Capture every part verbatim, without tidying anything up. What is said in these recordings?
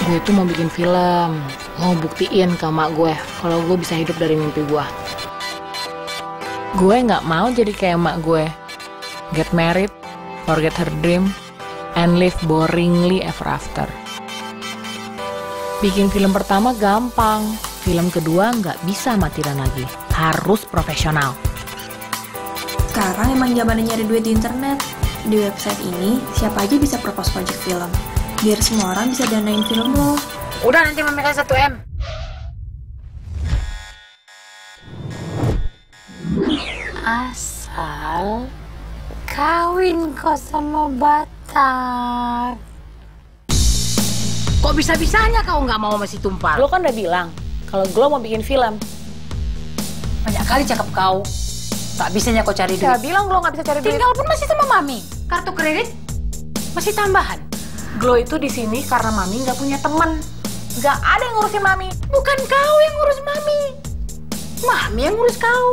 Gue tuh mau bikin film, mau buktiin ke emak gue kalau gue bisa hidup dari mimpi gue. Gue nggak mau jadi kayak emak gue, get married, forget her dream, and live boringly ever after. Bikin film pertama gampang, film kedua nggak bisa matiran lagi, harus profesional. Sekarang emang zamannya nyari duit di internet. Di website ini, siapa aja bisa propose project film. Biar semua orang bisa danain film lo. Udah, nanti mami kasih satu M. Asal kawin kok sama Batak. Kok bisa-bisanya kau nggak mau masih tumpah? Lo kan udah bilang kalau gue mau bikin film. Banyak kali cakep kau. Tak bisanya kau cari duit. Saya bilang lo nggak bisa cari duit. Tinggal pun masih sama mami. Kartu kredit masih tambahan. Glow itu di sini karena mami nggak punya teman. Nggak ada yang ngurusin mami. Bukan kau yang ngurus mami. Mami yang ngurus kau.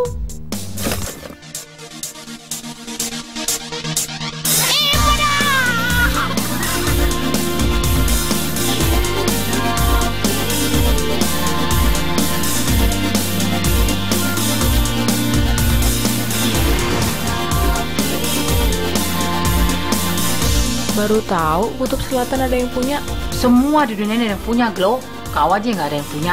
Baru tahu Kutub Selatan ada yang punya. Semua di dunia ini ada yang punya, Glow. Kau aja nggak ada yang punya.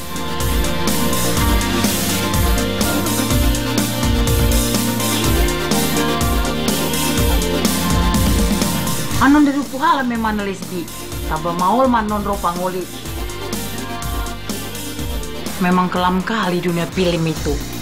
Anon dari puhala memang lesbi. Taba maul manon ropa nguli. Memang kelam kali dunia film itu.